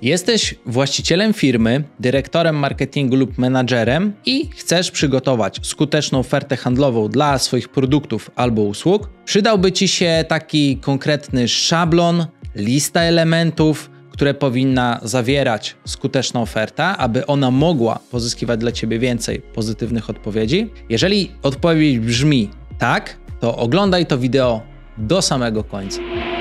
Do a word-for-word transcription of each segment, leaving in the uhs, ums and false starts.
Jesteś właścicielem firmy, dyrektorem marketingu lub menadżerem i chcesz przygotować skuteczną ofertę handlową dla swoich produktów albo usług. Przydałby Ci się taki konkretny szablon, lista elementów, które powinna zawierać skuteczna oferta, aby ona mogła pozyskiwać dla Ciebie więcej pozytywnych odpowiedzi. Jeżeli odpowiedź brzmi tak, to oglądaj to wideo do samego końca.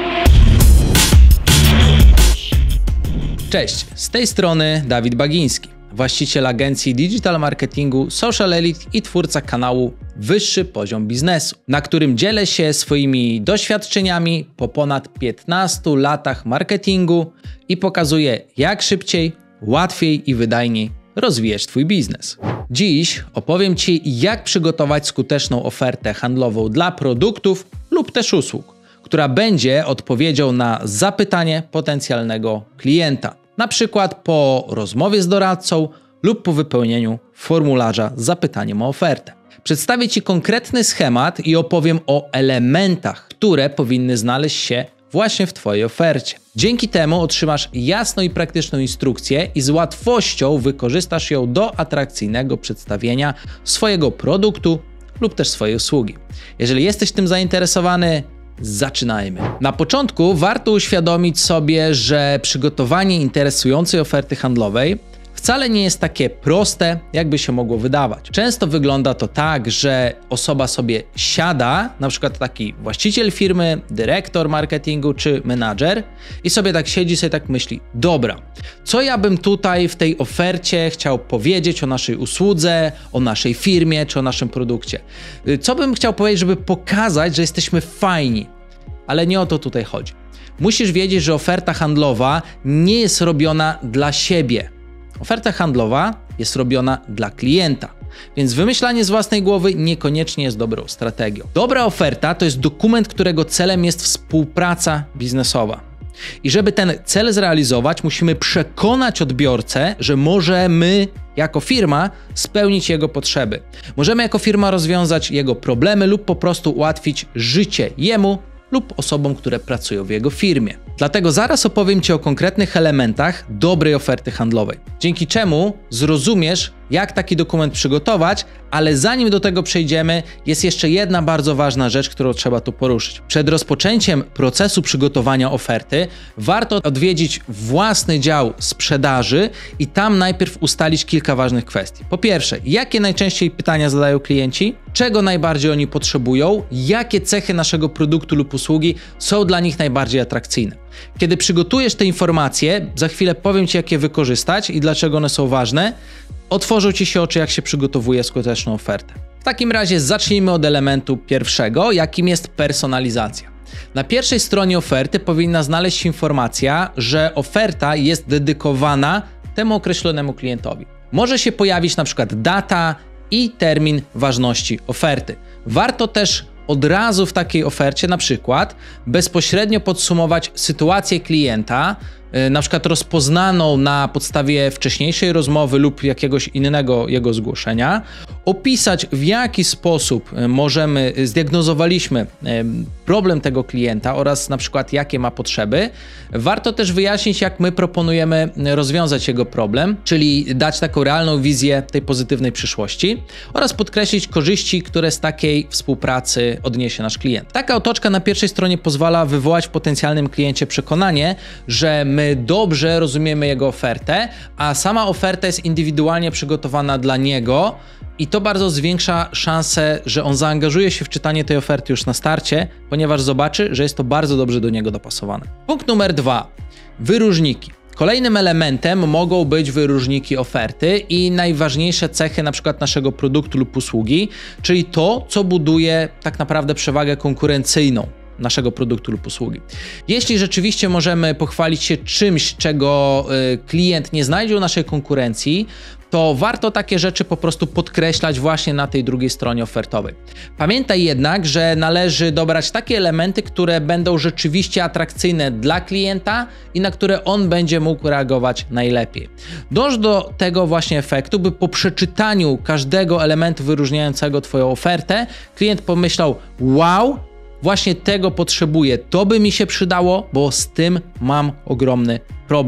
Cześć, z tej strony Dawid Bagiński, właściciel agencji digital marketingu Social Elite i twórca kanału Wyższy Poziom Biznesu, na którym dzielę się swoimi doświadczeniami po ponad piętnastu latach marketingu i pokazuję, jak szybciej, łatwiej i wydajniej rozwijać Twój biznes. Dziś opowiem Ci, jak przygotować skuteczną ofertę handlową dla produktów lub też usług, która będzie odpowiedzią na zapytanie potencjalnego klienta, na przykład po rozmowie z doradcą lub po wypełnieniu formularza z zapytaniem o ofertę. Przedstawię Ci konkretny schemat i opowiem o elementach, które powinny znaleźć się właśnie w Twojej ofercie. Dzięki temu otrzymasz jasną i praktyczną instrukcję i z łatwością wykorzystasz ją do atrakcyjnego przedstawienia swojego produktu lub też swojej usługi. Jeżeli jesteś tym zainteresowany, zaczynajmy. Na początku warto uświadomić sobie, że przygotowanie interesującej oferty handlowej wcale nie jest takie proste, jakby się mogło wydawać. Często wygląda to tak, że osoba sobie siada, na przykład taki właściciel firmy, dyrektor marketingu czy menadżer i sobie tak siedzi, sobie tak myśli, dobra, co ja bym tutaj w tej ofercie chciał powiedzieć o naszej usłudze, o naszej firmie czy o naszym produkcie? Co bym chciał powiedzieć, żeby pokazać, że jesteśmy fajni? Ale nie o to tutaj chodzi. Musisz wiedzieć, że oferta handlowa nie jest robiona dla siebie. Oferta handlowa jest robiona dla klienta, więc wymyślanie z własnej głowy niekoniecznie jest dobrą strategią. Dobra oferta to jest dokument, którego celem jest współpraca biznesowa. I żeby ten cel zrealizować, musimy przekonać odbiorcę, że możemy jako firma spełnić jego potrzeby. Możemy jako firma rozwiązać jego problemy lub po prostu ułatwić życie jemu lub osobom, które pracują w jego firmie. Dlatego zaraz opowiem Ci o konkretnych elementach dobrej oferty handlowej, dzięki czemu zrozumiesz, jak taki dokument przygotować, ale zanim do tego przejdziemy, jest jeszcze jedna bardzo ważna rzecz, którą trzeba tu poruszyć. Przed rozpoczęciem procesu przygotowania oferty warto odwiedzić własny dział sprzedaży i tam najpierw ustalić kilka ważnych kwestii. Po pierwsze, jakie najczęściej pytania zadają klienci, czego najbardziej oni potrzebują, jakie cechy naszego produktu lub usługi są dla nich najbardziej atrakcyjne. Kiedy przygotujesz te informacje, za chwilę powiem Ci, jak je wykorzystać i dlaczego one są ważne, otworzą Ci się oczy, jak się przygotowuje skuteczną ofertę. W takim razie zacznijmy od elementu pierwszego, jakim jest personalizacja. Na pierwszej stronie oferty powinna znaleźć się informacja, że oferta jest dedykowana temu określonemu klientowi. Może się pojawić na przykład data i termin ważności oferty. Warto też od razu w takiej ofercie na przykład bezpośrednio podsumować sytuację klienta, na przykład rozpoznaną na podstawie wcześniejszej rozmowy lub jakiegoś innego jego zgłoszenia, opisać, w jaki sposób możemy, zdiagnozowaliśmy problem tego klienta oraz na przykład jakie ma potrzeby. Warto też wyjaśnić, jak my proponujemy rozwiązać jego problem, czyli dać taką realną wizję tej pozytywnej przyszłości oraz podkreślić korzyści, które z takiej współpracy odniesie nasz klient. Taka otoczka na pierwszej stronie pozwala wywołać w potencjalnym kliencie przekonanie, że my My dobrze rozumiemy jego ofertę, a sama oferta jest indywidualnie przygotowana dla niego i to bardzo zwiększa szansę, że on zaangażuje się w czytanie tej oferty już na starcie, ponieważ zobaczy, że jest to bardzo dobrze do niego dopasowane. Punkt numer dwa. Wyróżniki. Kolejnym elementem mogą być wyróżniki oferty i najważniejsze cechy na przykład naszego produktu lub usługi, czyli to, co buduje tak naprawdę przewagę konkurencyjną naszego produktu lub usługi. Jeśli rzeczywiście możemy pochwalić się czymś, czego klient nie znajdzie u naszej konkurencji, to warto takie rzeczy po prostu podkreślać właśnie na tej drugiej stronie ofertowej. Pamiętaj jednak, że należy dobrać takie elementy, które będą rzeczywiście atrakcyjne dla klienta i na które on będzie mógł reagować najlepiej. Dąż do tego właśnie efektu, by po przeczytaniu każdego elementu wyróżniającego Twoją ofertę, klient pomyślał: wow, właśnie tego potrzebuję, to by mi się przydało, bo z tym mam ogromny problem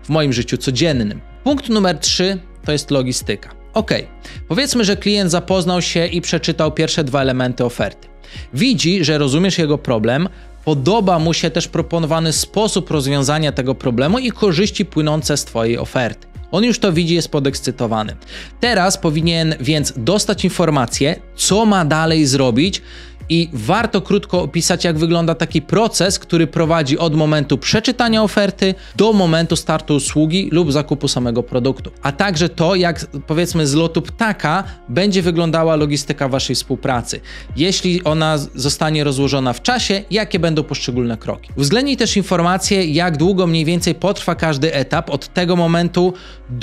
w moim życiu codziennym. Punkt numer trzy to jest logistyka. Ok, powiedzmy, że klient zapoznał się i przeczytał pierwsze dwa elementy oferty. Widzi, że rozumiesz jego problem, podoba mu się też proponowany sposób rozwiązania tego problemu i korzyści płynące z twojej oferty. On już to widzi, jest podekscytowany. Teraz powinien więc dostać informację, co ma dalej zrobić, i warto krótko opisać, jak wygląda taki proces, który prowadzi od momentu przeczytania oferty do momentu startu usługi lub zakupu samego produktu. A także to, jak powiedzmy z lotu ptaka będzie wyglądała logistyka waszej współpracy. Jeśli ona zostanie rozłożona w czasie, jakie będą poszczególne kroki. Uwzględnij też informację, jak długo mniej więcej potrwa każdy etap od tego momentu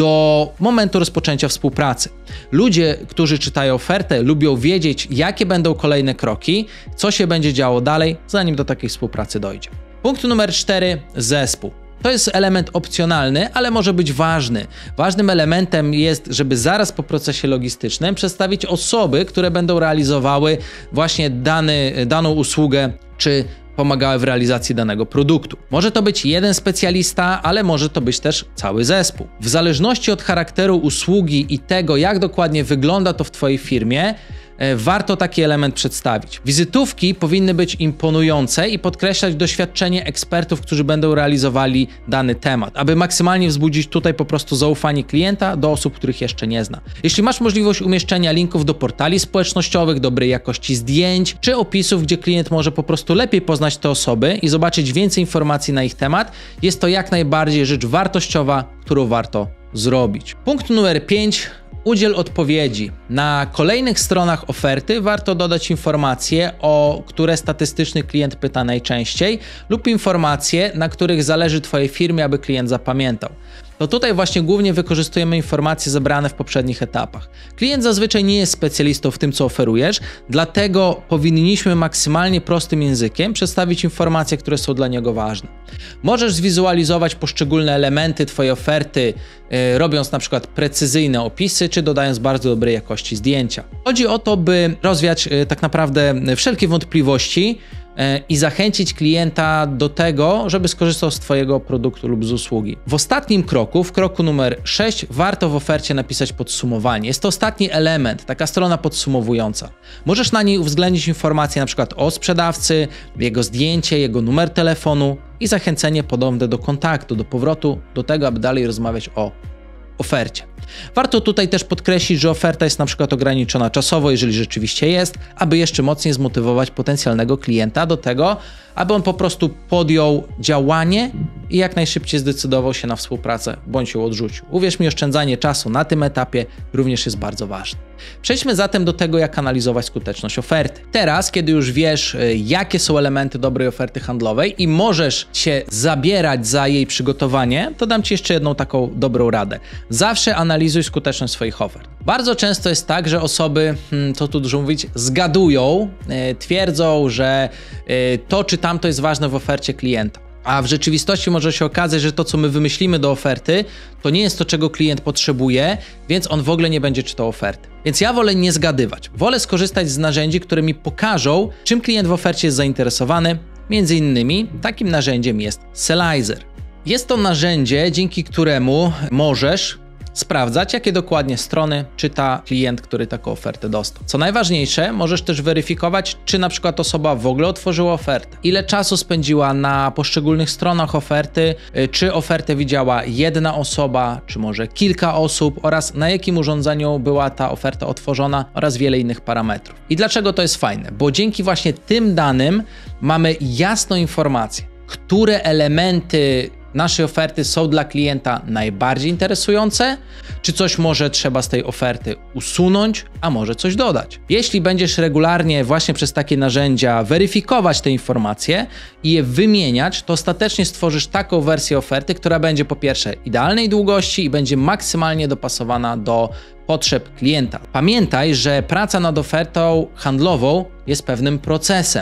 do momentu rozpoczęcia współpracy. Ludzie, którzy czytają ofertę, lubią wiedzieć, jakie będą kolejne kroki, co się będzie działo dalej, zanim do takiej współpracy dojdzie. Punkt numer cztery. Zespół. To jest element opcjonalny, ale może być ważny. Ważnym elementem jest, żeby zaraz po procesie logistycznym przedstawić osoby, które będą realizowały właśnie dany, daną usługę czy pomagały w realizacji danego produktu. Może to być jeden specjalista, ale może to być też cały zespół. W zależności od charakteru usługi i tego, jak dokładnie wygląda to w twojej firmie, warto taki element przedstawić. Wizytówki powinny być imponujące i podkreślać doświadczenie ekspertów, którzy będą realizowali dany temat, aby maksymalnie wzbudzić tutaj po prostu zaufanie klienta do osób, których jeszcze nie zna. Jeśli masz możliwość umieszczenia linków do portali społecznościowych, dobrej jakości zdjęć czy opisów, gdzie klient może po prostu lepiej poznać te osoby i zobaczyć więcej informacji na ich temat, jest to jak najbardziej rzecz wartościowa, którą warto zrobić. Punkt numer pięć. Udziel odpowiedzi. Na kolejnych stronach oferty warto dodać informacje, o które statystyczny klient pyta najczęściej, lub informacje, na których zależy twojej firmie, aby klient zapamiętał. To tutaj właśnie głównie wykorzystujemy informacje zebrane w poprzednich etapach. Klient zazwyczaj nie jest specjalistą w tym, co oferujesz, dlatego powinniśmy maksymalnie prostym językiem przedstawić informacje, które są dla niego ważne. Możesz zwizualizować poszczególne elementy twojej oferty, yy, robiąc na przykład precyzyjne opisy, czy dodając bardzo dobrej jakości zdjęcia. Chodzi o to, by rozwiać yy, tak naprawdę wszelkie wątpliwości i zachęcić klienta do tego, żeby skorzystał z twojego produktu lub z usługi. W ostatnim kroku, w kroku numer sześć, warto w ofercie napisać podsumowanie. Jest to ostatni element, taka strona podsumowująca. Możesz na niej uwzględnić informacje na przykład o sprzedawcy, jego zdjęcie, jego numer telefonu i zachęcenie podobne do kontaktu, do powrotu, do tego, aby dalej rozmawiać o ofercie. Warto tutaj też podkreślić, że oferta jest na przykład ograniczona czasowo, jeżeli rzeczywiście jest, aby jeszcze mocniej zmotywować potencjalnego klienta do tego, aby on po prostu podjął działanie i jak najszybciej zdecydował się na współpracę, bądź ją odrzucił. Uwierz mi, oszczędzanie czasu na tym etapie również jest bardzo ważne. Przejdźmy zatem do tego, jak analizować skuteczność oferty. Teraz, kiedy już wiesz, jakie są elementy dobrej oferty handlowej i możesz się zabierać za jej przygotowanie, to dam ci jeszcze jedną taką dobrą radę. Zawsze analizuj skuteczność swoich ofert. Bardzo często jest tak, że osoby, co tu dużo mówić, zgadują, twierdzą, że to czy tamto jest ważne w ofercie klienta. A w rzeczywistości może się okazać, że to, co my wymyślimy do oferty, to nie jest to, czego klient potrzebuje, więc on w ogóle nie będzie czytał oferty. Więc ja wolę nie zgadywać. Wolę skorzystać z narzędzi, które mi pokażą, czym klient w ofercie jest zainteresowany. Między innymi takim narzędziem jest Sellizer. Jest to narzędzie, dzięki któremu możesz sprawdzać, jakie dokładnie strony czyta klient, który taką ofertę dostał. Co najważniejsze, możesz też weryfikować, czy na przykład osoba w ogóle otworzyła ofertę, ile czasu spędziła na poszczególnych stronach oferty, czy ofertę widziała jedna osoba, czy może kilka osób oraz na jakim urządzeniu była ta oferta otworzona oraz wiele innych parametrów. I dlaczego to jest fajne? Bo dzięki właśnie tym danym mamy jasną informację, które elementy naszej oferty są dla klienta najbardziej interesujące, czy coś może trzeba z tej oferty usunąć, a może coś dodać. Jeśli będziesz regularnie właśnie przez takie narzędzia weryfikować te informacje i je wymieniać, to ostatecznie stworzysz taką wersję oferty, która będzie po pierwsze idealnej długości i będzie maksymalnie dopasowana do potrzeb klienta. Pamiętaj, że praca nad ofertą handlową jest pewnym procesem.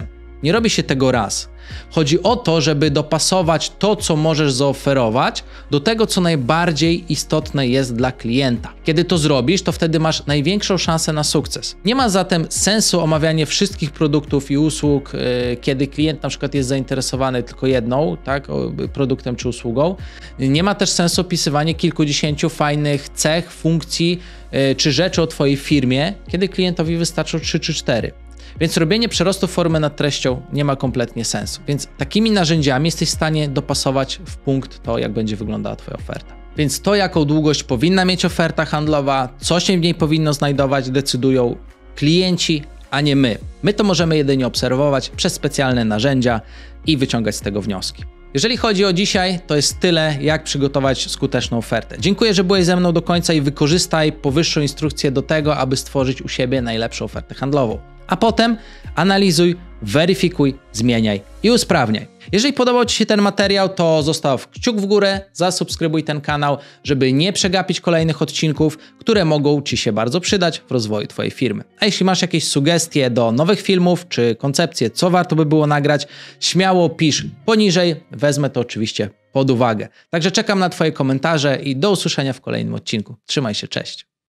Nie robi się tego raz. Chodzi o to, żeby dopasować to, co możesz zaoferować, do tego, co najbardziej istotne jest dla klienta. Kiedy to zrobisz, to wtedy masz największą szansę na sukces. Nie ma zatem sensu omawianie wszystkich produktów i usług, yy, kiedy klient na przykład jest zainteresowany tylko jedną, tak, produktem czy usługą. Nie ma też sensu opisywanie kilkudziesięciu fajnych cech, funkcji yy, czy rzeczy o Twojej firmie, kiedy klientowi wystarczą trzy czy cztery. Więc robienie przerostu formy nad treścią nie ma kompletnie sensu. Więc takimi narzędziami jesteś w stanie dopasować w punkt to, jak będzie wyglądała Twoja oferta. Więc to, jaką długość powinna mieć oferta handlowa, co się w niej powinno znajdować, decydują klienci, a nie my. My to możemy jedynie obserwować przez specjalne narzędzia i wyciągać z tego wnioski. Jeżeli chodzi o dzisiaj, to jest tyle, jak przygotować skuteczną ofertę. Dziękuję, że byłeś ze mną do końca i wykorzystaj powyższą instrukcję do tego, aby stworzyć u siebie najlepszą ofertę handlową. A potem analizuj, weryfikuj, zmieniaj i usprawniaj. Jeżeli podobał Ci się ten materiał, to zostaw kciuk w górę, zasubskrybuj ten kanał, żeby nie przegapić kolejnych odcinków, które mogą Ci się bardzo przydać w rozwoju Twojej firmy. A jeśli masz jakieś sugestie do nowych filmów, czy koncepcje, co warto by było nagrać, śmiało pisz poniżej, wezmę to oczywiście pod uwagę. Także czekam na Twoje komentarze i do usłyszenia w kolejnym odcinku. Trzymaj się, cześć!